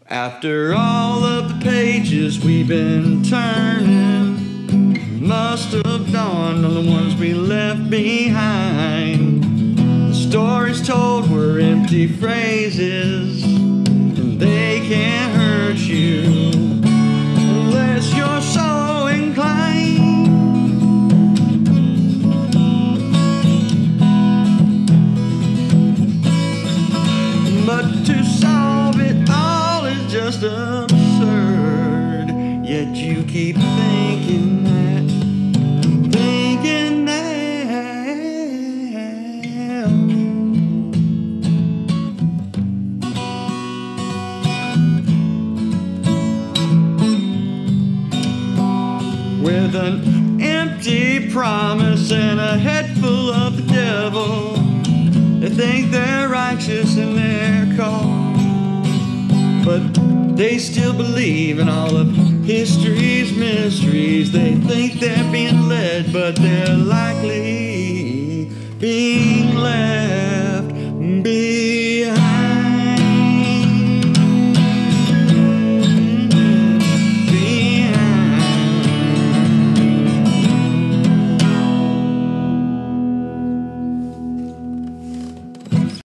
After all of the pages we've been turning, must have dawned on the ones we left behind. The stories told were empty phrases, and they can't hurt you unless you're so inclined. But to solve it all is just absurd. Yet you keep thinking that, with an empty promise and a head full of the devil, they think they're righteous in their cause, but they still believe in all of history's mysteries. They think they're being led, but they're likely being left behind.